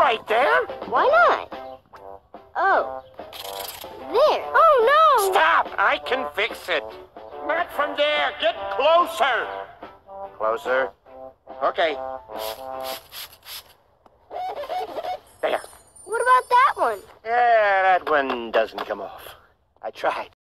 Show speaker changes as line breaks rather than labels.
right there.
Why not? Oh. There. Oh, no!
Stop! I can fix it. Not from there. Get closer. Closer? Okay. There.
What about that one?
Yeah, that one doesn't come off. I tried.